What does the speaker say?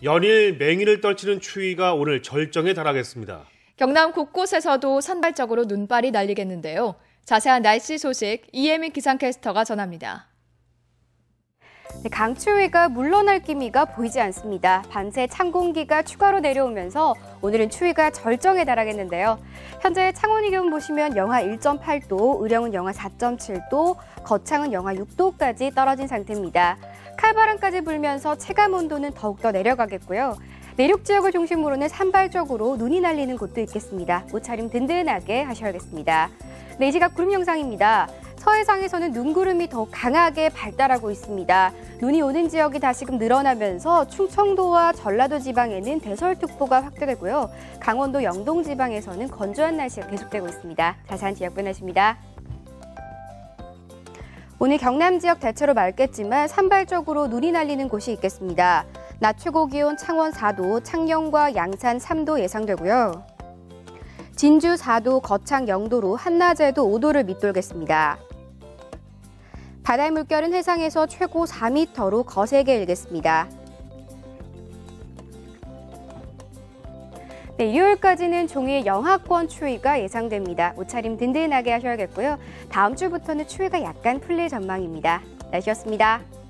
연일 맹위를 떨치는 추위가 오늘 절정에 달하겠습니다. 경남 곳곳에서도 산발적으로 눈발이 날리겠는데요. 자세한 날씨 소식 이혜민 기상캐스터가 전합니다. 강추위가 물러날 기미가 보이지 않습니다. 밤새 찬 공기가 추가로 내려오면서 오늘은 추위가 절정에 달하겠는데요. 현재 창원의 기온 보시면 영하 1.8도, 의령은 영하 4.7도, 거창은 영하 6도까지 떨어진 상태입니다. 칼바람까지 불면서 체감 온도는 더욱더 내려가겠고요. 내륙 지역을 중심으로는 산발적으로 눈이 날리는 곳도 있겠습니다. 옷차림 든든하게 하셔야겠습니다. 네, 이 시각 구름 영상입니다. 서해상에서는 눈구름이 더 강하게 발달하고 있습니다. 눈이 오는 지역이 다시금 늘어나면서 충청도와 전라도 지방에는 대설특보가 확대되고요. 강원도 영동 지방에서는 건조한 날씨가 계속되고 있습니다. 자세한 지역 변화십니다. 오늘 경남 지역 대체로 맑겠지만 산발적으로 눈이 날리는 곳이 있겠습니다. 낮 최고 기온 창원 4도, 창녕과 양산 3도 예상되고요. 진주 4도, 거창 0도로 한낮에도 5도를 밑돌겠습니다. 바다의 물결은 해상에서 최고 4m로 거세게 일겠습니다. 네, 일요일까지는 종일 영하권 추위가 예상됩니다. 옷차림 든든하게 하셔야겠고요. 다음 주부터는 추위가 약간 풀릴 전망입니다. 날씨였습니다.